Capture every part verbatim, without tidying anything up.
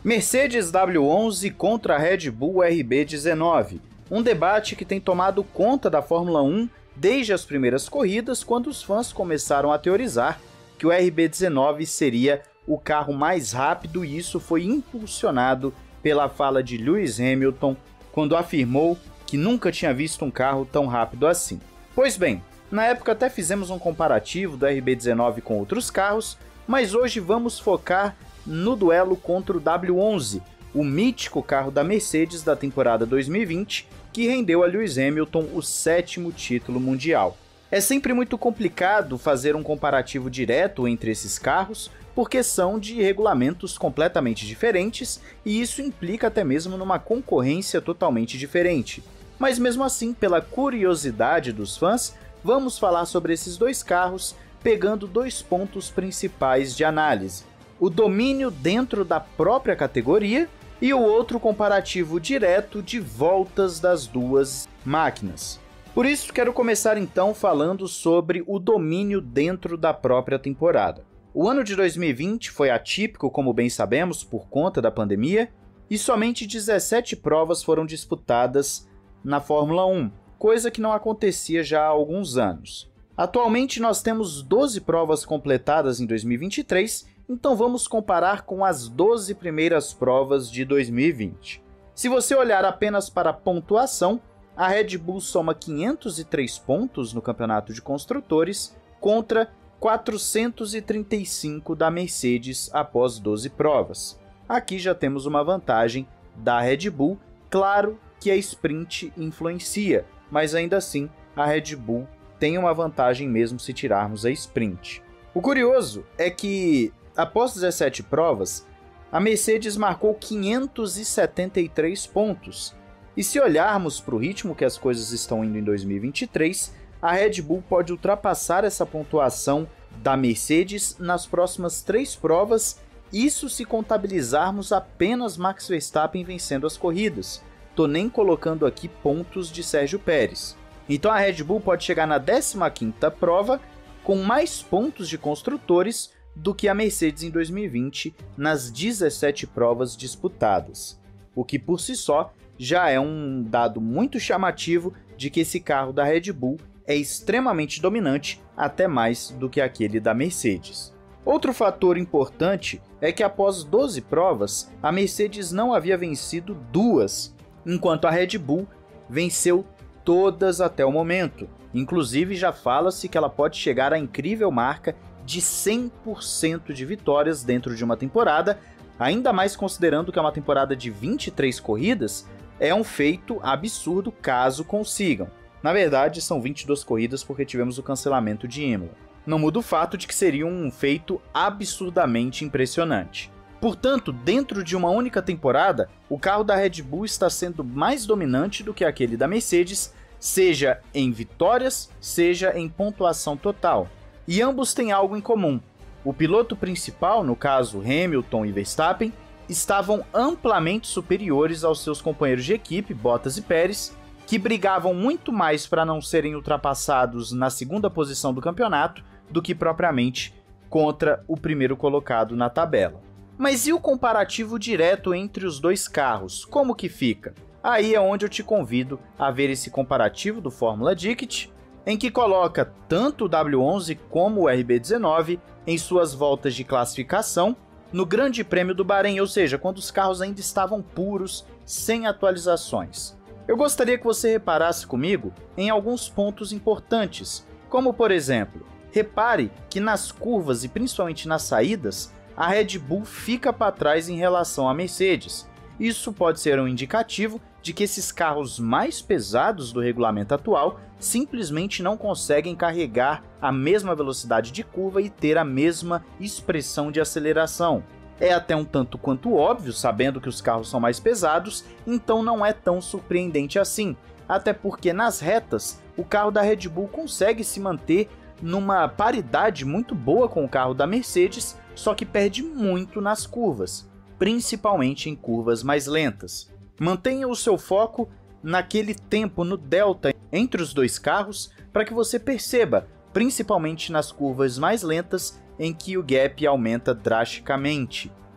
Mercedes W onze contra Red Bull R B dezenove, um debate que tem tomado conta da Fórmula um desde as primeiras corridas, quando os fãs começaram a teorizar que o R B dezenove seria o carro mais rápido, e isso foi impulsionado pela fala de Lewis Hamilton, quando afirmou que nunca tinha visto um carro tão rápido assim. Pois bem, na época até fizemos um comparativo do R B dezenove com outros carros, mas hoje vamos focar no duelo contra o W onze, o mítico carro da Mercedes da temporada dois mil e vinte, que rendeu a Lewis Hamilton o sétimo título mundial. É sempre muito complicado fazer um comparativo direto entre esses carros, porque são de regulamentos completamente diferentes, e isso implica até mesmo numa concorrência totalmente diferente. Mas mesmo assim, pela curiosidade dos fãs, vamos falar sobre esses dois carros, pegando dois pontos principais de análise: o domínio dentro da própria categoria e o outro comparativo direto de voltas das duas máquinas. Por isso, quero começar então falando sobre o domínio dentro da própria temporada. O ano de dois mil e vinte foi atípico, como bem sabemos, por conta da pandemia, e somente dezessete provas foram disputadas na Fórmula um, coisa que não acontecia já há alguns anos. Atualmente nós temos doze provas completadas em dois mil e vinte e três, então vamos comparar com as doze primeiras provas de dois mil e vinte. Se você olhar apenas para a pontuação, a Red Bull soma quinhentos e três pontos no campeonato de construtores contra quatrocentos e trinta e cinco da Mercedes após doze provas. Aqui já temos uma vantagem da Red Bull. Claro que a sprint influencia, mas ainda assim a Red Bull tem uma vantagem mesmo se tirarmos a sprint. O curioso é que, após dezessete provas, a Mercedes marcou quinhentos e setenta e três pontos. E se olharmos para o ritmo que as coisas estão indo em dois mil e vinte e três, a Red Bull pode ultrapassar essa pontuação da Mercedes nas próximas três provas, isso se contabilizarmos apenas Max Verstappen vencendo as corridas. Tô nem colocando aqui pontos de Sérgio Pérez. Então a Red Bull pode chegar na décima quinta prova com mais pontos de construtores do que a Mercedes em dois mil e vinte nas dezessete provas disputadas, o que por si só já é um dado muito chamativo de que esse carro da Red Bull é extremamente dominante, até mais do que aquele da Mercedes. Outro fator importante é que após doze provas, a Mercedes não havia vencido duas, enquanto a Red Bull venceu todas até o momento. Inclusive já fala-se que ela pode chegar à incrível marca de cem por cento de vitórias dentro de uma temporada, ainda mais considerando que é uma temporada de vinte e três corridas, é um feito absurdo caso consigam. Na verdade, são vinte e duas corridas porque tivemos o cancelamento de Imola. Não muda o fato de que seria um feito absurdamente impressionante. Portanto, dentro de uma única temporada, o carro da Red Bull está sendo mais dominante do que aquele da Mercedes, seja em vitórias, seja em pontuação total. E ambos têm algo em comum. O piloto principal, no caso Hamilton e Verstappen, estavam amplamente superiores aos seus companheiros de equipe, Bottas e Pérez, que brigavam muito mais para não serem ultrapassados na segunda posição do campeonato do que propriamente contra o primeiro colocado na tabela. Mas e o comparativo direto entre os dois carros? Como que fica? Aí é onde eu te convido a ver esse comparativo do Fórmula Ticket, em que coloca tanto o W onze como o R B dezenove em suas voltas de classificação no Grande Prêmio do Bahrein, ou seja, quando os carros ainda estavam puros, sem atualizações. Eu gostaria que você reparasse comigo em alguns pontos importantes, como por exemplo, repare que nas curvas e principalmente nas saídas, a Red Bull fica para trás em relação à Mercedes. Isso pode ser um indicativo de que esses carros mais pesados do regulamento atual simplesmente não conseguem carregar a mesma velocidade de curva e ter a mesma expressão de aceleração. É até um tanto quanto óbvio, sabendo que os carros são mais pesados, então não é tão surpreendente assim, até porque nas retas o carro da Red Bull consegue se manter numa paridade muito boa com o carro da Mercedes, só que perde muito nas curvas, principalmente em curvas mais lentas. Mantenha o seu foco naquele tempo no delta entre os dois carros para que você perceba, principalmente nas curvas mais lentas, em que o gap aumenta drasticamente.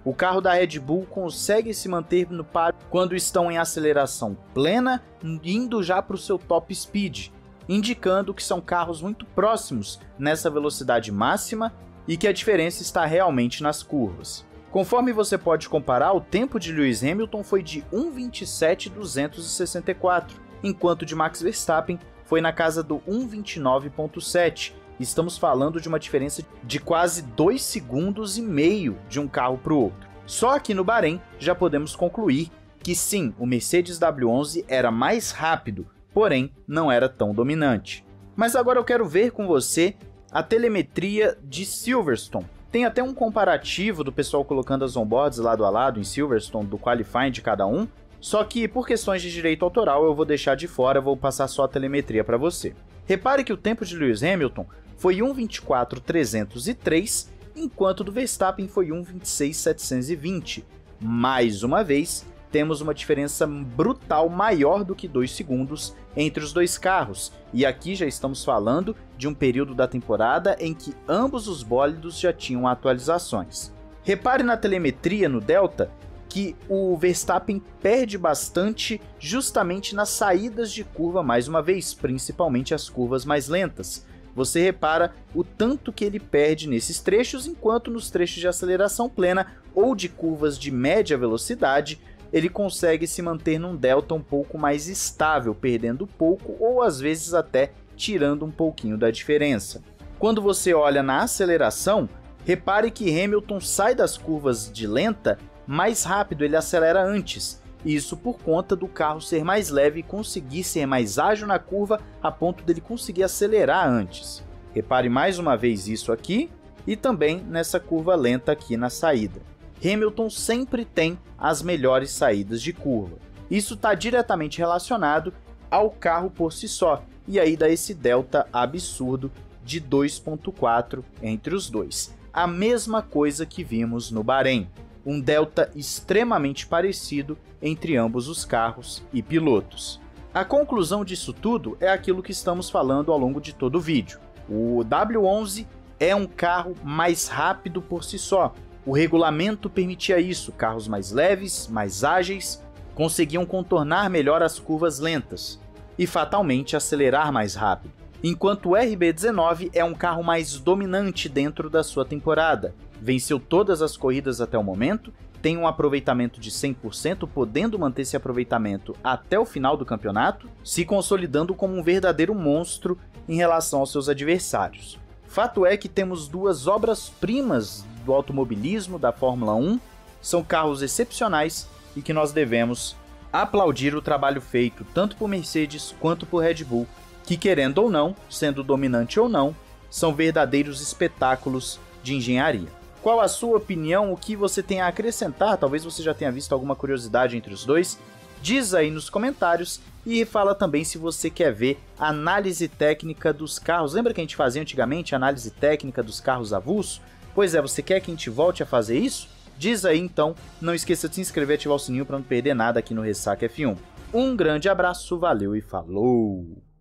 O carro da Red Bull consegue se manter no páreo quando estão em aceleração plena, indo já para o seu top speed, indicando que são carros muito próximos nessa velocidade máxima e que a diferença está realmente nas curvas. Conforme você pode comparar, o tempo de Lewis Hamilton foi de um vinte e sete duzentos e sessenta e quatro, enquanto de Max Verstappen foi na casa do um vinte e nove ponto sete. Estamos falando de uma diferença de quase dois segundos e meio de um carro para o outro. Só aqui no Bahrein já podemos concluir que sim, o Mercedes W onze era mais rápido, porém não era tão dominante. Mas agora eu quero ver com você a telemetria de Silverstone. Tem até um comparativo do pessoal colocando as onboards lado a lado em Silverstone, do qualifying de cada um, só que por questões de direito autoral eu vou deixar de fora, vou passar só a telemetria para você. Repare que o tempo de Lewis Hamilton foi um vinte e quatro trezentos e três, enquanto do Verstappen foi um vinte e seis setecentos e vinte. Mais uma vez, temos uma diferença brutal maior do que dois segundos entre os dois carros, e aqui já estamos falando de um período da temporada em que ambos os bólidos já tinham atualizações. Repare na telemetria no Delta que o Verstappen perde bastante justamente nas saídas de curva mais uma vez, principalmente as curvas mais lentas. Você repara o tanto que ele perde nesses trechos, enquanto nos trechos de aceleração plena ou de curvas de média velocidade, ele consegue se manter num delta um pouco mais estável, perdendo pouco ou às vezes até tirando um pouquinho da diferença. Quando você olha na aceleração, repare que Hamilton sai das curvas de lenta mais rápido, ele acelera antes. Isso por conta do carro ser mais leve e conseguir ser mais ágil na curva a ponto dele conseguir acelerar antes. Repare mais uma vez isso aqui e também nessa curva lenta aqui na saída. Hamilton sempre tem as melhores saídas de curva. Isso está diretamente relacionado ao carro por si só, e aí dá esse delta absurdo de dois ponto quatro entre os dois. A mesma coisa que vimos no Bahrein. Um delta extremamente parecido entre ambos os carros e pilotos. A conclusão disso tudo é aquilo que estamos falando ao longo de todo o vídeo. O W onze é um carro mais rápido por si só. O regulamento permitia isso, carros mais leves, mais ágeis, conseguiam contornar melhor as curvas lentas e fatalmente acelerar mais rápido. Enquanto o R B dezenove é um carro mais dominante dentro da sua temporada. Venceu todas as corridas até o momento, tem um aproveitamento de cem por cento, podendo manter esse aproveitamento até o final do campeonato, se consolidando como um verdadeiro monstro em relação aos seus adversários. Fato é que temos duas obras-primas do automobilismo da Fórmula um, são carros excepcionais e que nós devemos aplaudir o trabalho feito tanto por Mercedes quanto por Red Bull, que querendo ou não, sendo dominante ou não, são verdadeiros espetáculos de engenharia. Qual a sua opinião? O que você tem a acrescentar? Talvez você já tenha visto alguma curiosidade entre os dois. Diz aí nos comentários e fala também se você quer ver a análise técnica dos carros. Lembra que a gente fazia antigamente a análise técnica dos carros avulsos? Pois é, você quer que a gente volte a fazer isso? Diz aí então, não esqueça de se inscrever e ativar o sininho para não perder nada aqui no Ressaca F um. Um grande abraço, valeu e falou!